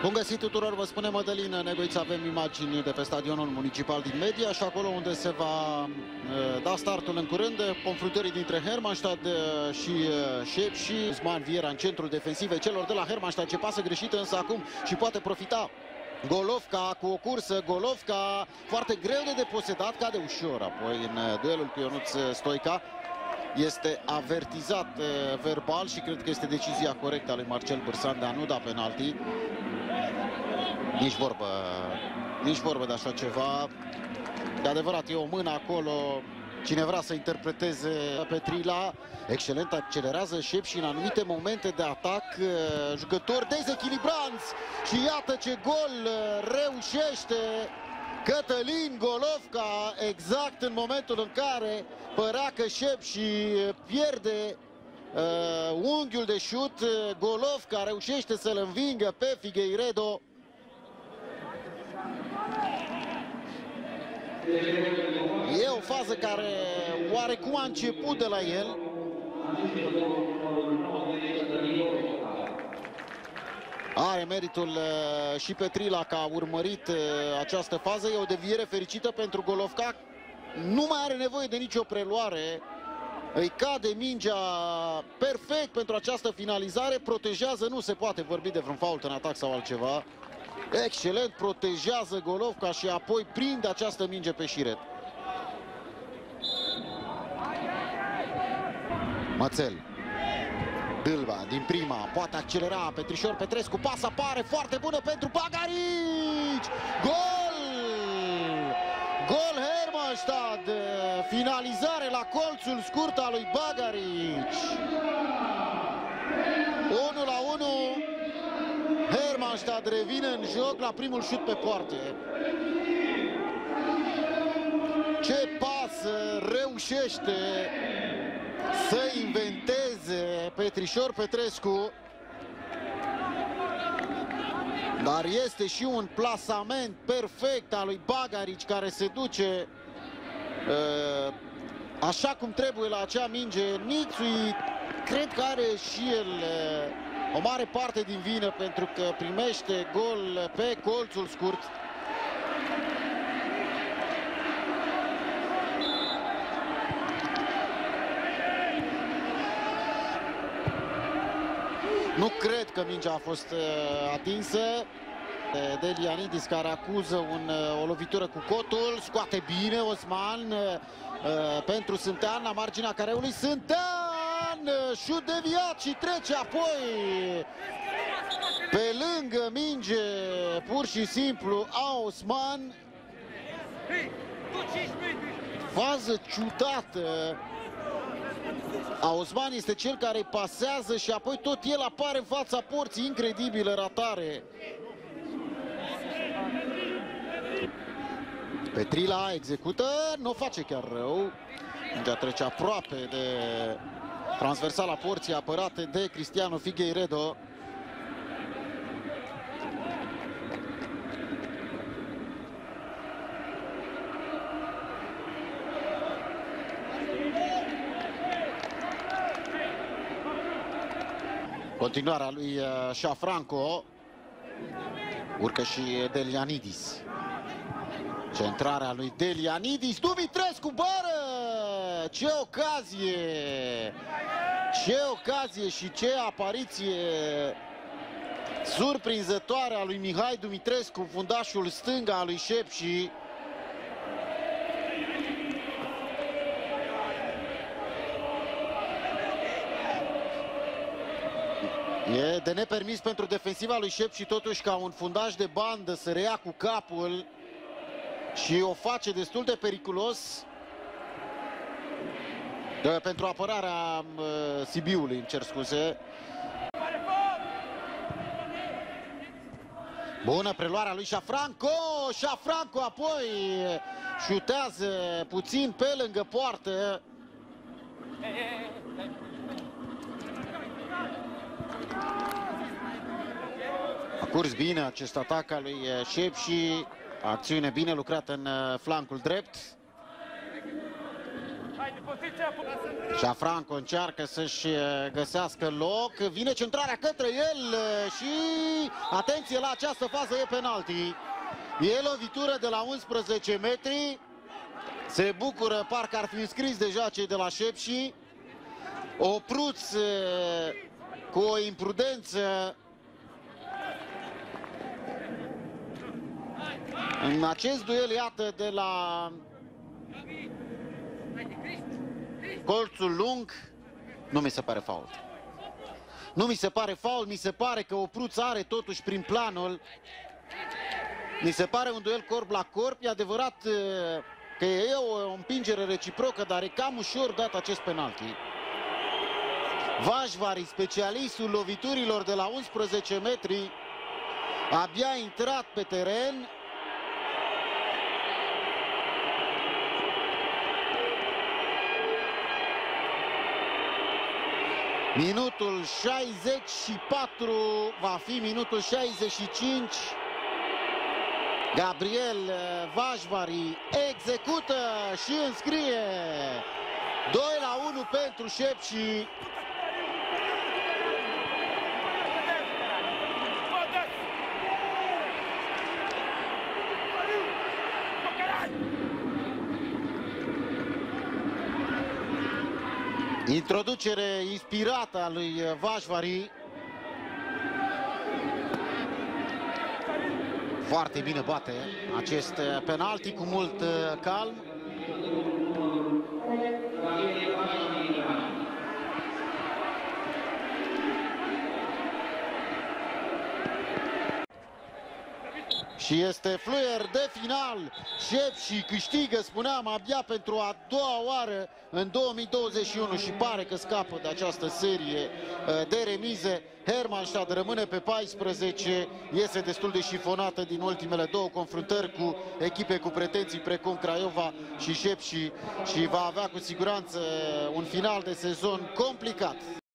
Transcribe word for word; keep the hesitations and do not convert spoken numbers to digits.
Bun găsit tuturor, vă spune Mădălin Negoiță, avem imagini de pe stadionul municipal din Media și acolo unde se va uh, da startul în curând confruntării dintre Hermannstadt uh, și uh, Sepsi. Osman Viera în centrul defensiv celor de la Hermannstadt, ce pasă greșită însă acum și poate profita Golovka cu o cursă, Golovka foarte greu de deposedat, cade ușor apoi în uh, duelul cu Ionuț Stoica. Este avertizat uh, verbal și cred că este decizia corectă a lui Marcel Bârsan de a nu da penalti. Nici vorbă, nici vorbă de așa ceva. De adevărat, e o mână acolo. Cine vrea să interpreteze Petrila, excelent accelerează Sepsi în anumite momente de atac. Jucători dezechilibranți și iată ce gol reușește Cătălin Golovka, exact în momentul în care părea că Sepsi pierde uh, unghiul de șut. Golovka reușește să-l învingă pe Figueiredo. E o fază care oarecum a început de la el. Are meritul uh, și Petrila că a urmărit uh, această fază. E o deviere fericită pentru Golovka. Nu mai are nevoie de nicio preluare. Îi cade mingea perfect pentru această finalizare. Protejează, nu se poate vorbi de vreun fault în atac sau altceva. Excelent, protejează Golovka și apoi prinde această minge pe șiret. Mățel. Dâlba din prima, poate accelera Petrișor Petrescu, pas apare foarte bună pentru Bagarici! Gol! Gol Hermannstadt! Finalizare la colțul scurt al lui Bagarici. unu la unu. Hermannstadt revine în joc la primul șut pe poartă. Ce pas reușește să inventeze Petrișor Petrescu. Dar este și un plasament perfect al lui Bagarici care se duce uh, așa cum trebuie la acea minge. Nițui cred că are și el uh, o mare parte din vină pentru că primește gol pe colțul scurt. Nu cred că mingea a fost uh, atinsă de Delianidis, care acuză un, uh, o lovitură cu cotul. Scoate bine Osman uh, pentru Sântean la marginea careului. Sântean, uh, șut deviat și trece apoi pe lângă minge pur și simplu a Osman. Fază ciudată. A Osman este cel care îi pasează și apoi tot el apare în fața porții. Incredibilă ratare. Petrila execută, nu o face chiar rău. Mingea trece aproape de transversala porții apărate de Cristiano Figueiredo. Continuarea lui Șafranco. Urcă și Delianidis. Centrarea lui Delianidis. Dumitrescu, bară! Ce ocazie! Ce ocazie și ce apariție surprinzătoare a lui Mihai Dumitrescu, fundașul stâng al lui Sepsi. E de nepermis pentru defensiva lui Sepsi totuși ca un fundaș de bandă să reia cu capul și o face destul de periculos de, pentru apărarea uh, Sibiului, îmi cer scuze. Bună preluarea lui Șafranco, Șafranco apoi șutează puțin pe lângă poartă. A curs bine acest atac al lui Sepsi. Acțiune bine lucrată în flancul drept. Gianfranco încearcă să-și găsească loc. Vine centrarea către el și atenție la această fază, e penalti. E lovitură de la unsprezece metri. Se bucură, parcă ar fi înscris deja cei de la Șepși. Opruț cu o imprudență în acest duel, iată, de la colțul lung. Nu mi se pare fault. Nu mi se pare fault, mi se pare că Opruț are totuși prin planul. Mi se pare un duel corp la corp. E adevărat că e o împingere reciprocă, dar e cam ușor dat acest penalti. Vașvari, specialistul loviturilor de la unsprezece metri, abia a intrat pe teren. Minutul șaizeci și patru, va fi minutul șaizeci și cinci. Gabriel Vașvari execută și înscrie doi la unu pentru Șepși. Introducere inspirată a lui Vașvari. Foarte bine bate acest penalti cu mult calm. Și este fluier de final. Șepși câștigă, spuneam, abia pentru a doua oară în două mii douăzeci și unu și pare că scapă de această serie de remize. Hermannstadt rămâne pe paisprezece, iese destul de șifonată din ultimele două confruntări cu echipe cu pretenții precum Craiova și Șepși și va avea cu siguranță un final de sezon complicat.